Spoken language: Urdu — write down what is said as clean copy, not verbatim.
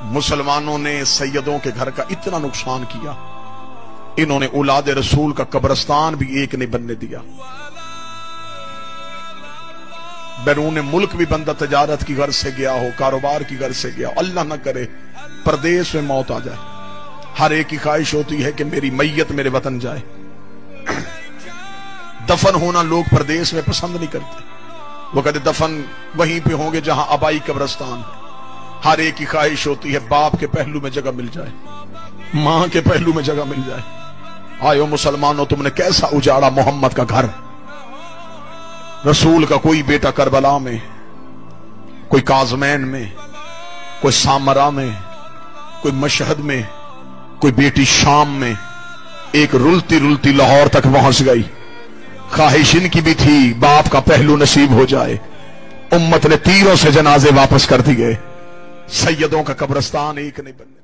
مسلمانوں نے سیدوں کے گھر کا اتنا نقصان کیا، انہوں نے اولاد رسول کا قبرستان بھی ایک نہیں بننے دیا۔ بیرون ملک بھی بندہ تجارت کی غرض سے گیا ہو، کاروبار کی غرض سے گیا ہو، اللہ نہ کرے پردیس میں موت آ جائے، ہر ایک کی خواہش ہوتی ہے کہ میری میت میرے وطن جائے۔ دفن ہونا لوگ پردیس میں پسند نہیں کرتے، وہ کہتے دفن وہیں پہ ہوں گے جہاں آبائی قبرستان ہے۔ ہر ایک کی خواہش ہوتی ہے باپ کے پہلو میں جگہ مل جائے، ماں کے پہلو میں جگہ مل جائے۔ آئیو مسلمانوں، تم نے کیسا اجاڑا محمد کا گھر۔ رسول کا کوئی بیٹا کربلا میں، کوئی کاظمین میں، کوئی سامرا میں، کوئی مشہد میں، کوئی بیٹی شام میں، ایک رلتی رلتی لاہور تک پہنچ گئی۔ خواہش ان کی بھی تھی باپ کا پہلو نصیب ہو جائے، امت نے تیروں سے جنازے واپس کر دیے، سیدوں کا قبرستان ایک نہیں بننے۔